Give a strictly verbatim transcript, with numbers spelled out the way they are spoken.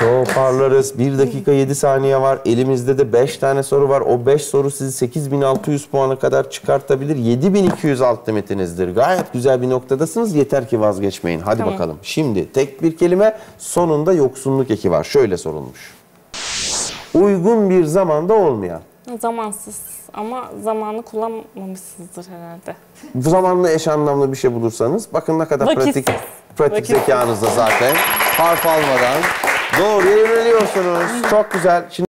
Toparlarız. bir dakika yedi saniye var. Elimizde de beş tane soru var. O beş soru sizi sekiz bin altı yüz puana kadar çıkartabilir. yedi bin iki yüz alt limitinizdir. Gayet güzel bir noktadasınız. Yeter ki vazgeçmeyin. Hadi Tamam. bakalım. Şimdi tek bir kelime, sonunda yoksunluk eki var. Şöyle sorulmuş. Uygun bir zamanda olmayan. Zamansız ama zamanı kullanmamışsınızdır herhalde. Bu zamanla eş anlamlı bir şey bulursanız bakın ne kadar Vakitsiz. pratik pratik Vakitsiz. zekanızda zaten harf almadan doğruya yöneliyorsunuz. Çok güzel. Şimdi